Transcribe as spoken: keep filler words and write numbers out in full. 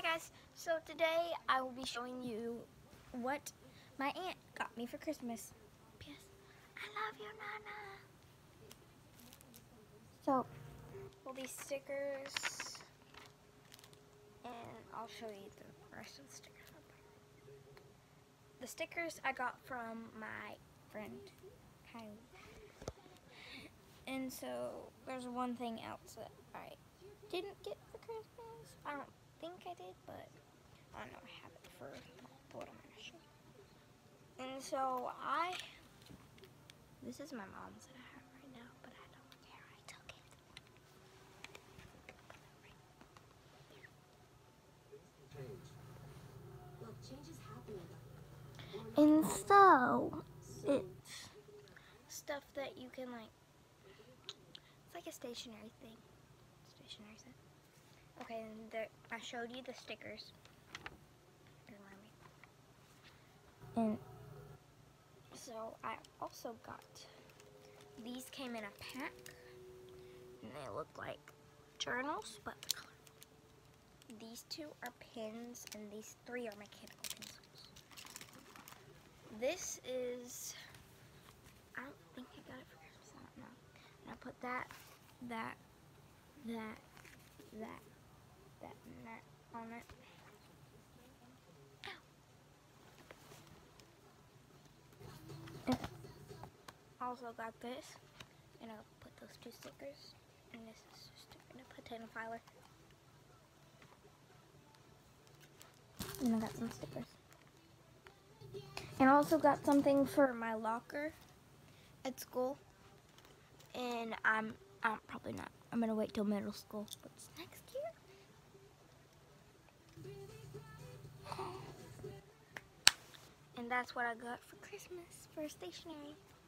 guys, so today I will be showing you what my aunt got me for Christmas. P S I love you, Nana. So, all these stickers, and I'll show you the rest of the stickers. The stickers I got from my friend, Kylie. And so, there's one thing else that I didn't get for Christmas. I don't think I did, but I don't know, I have it for what I'm going to show you. And so I, this is my mom's that I have right now, but I don't care, I took it. And so, it's stuff that you can like, it's like a stationary thing. Stationary set. Okay, and there, I showed you the stickers. And so I also got, these came in a pack, and they look like journals, but the color. These two are pins, and these three are mechanical pencils. This is, I don't think I got it for Christmas, I don't know. And I put that, that, that, that, that, and that on it. Also got this, and I'll put those two stickers, and this is just a potato filer. And I got some stickers. And I also got something for my locker at school. And I'm, I'm probably not, I'm gonna wait till middle school, but it's next year. And that's what I got for Christmas for stationery.